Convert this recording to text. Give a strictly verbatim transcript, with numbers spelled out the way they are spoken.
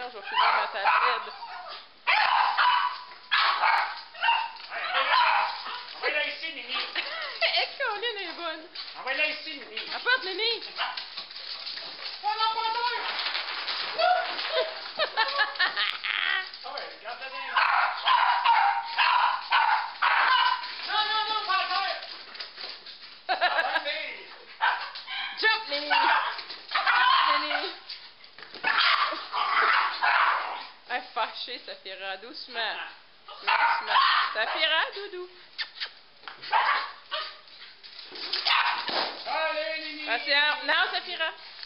sinon je vais finir ma tablette. Envoie-la ici, Nini. Et Colin est bonne. Envoie-la ici, Nini. Apporte, Nini. Oh non, pas toi! Ah ouais, regarde-la bien. Non, non, non, pas toi! Jump, Nini. Jump, Nini. Elle est fâchée, Saphira. Doucement. Doucement. Saphira, doudou. Allez, Nini! Patience. Non, Saphira.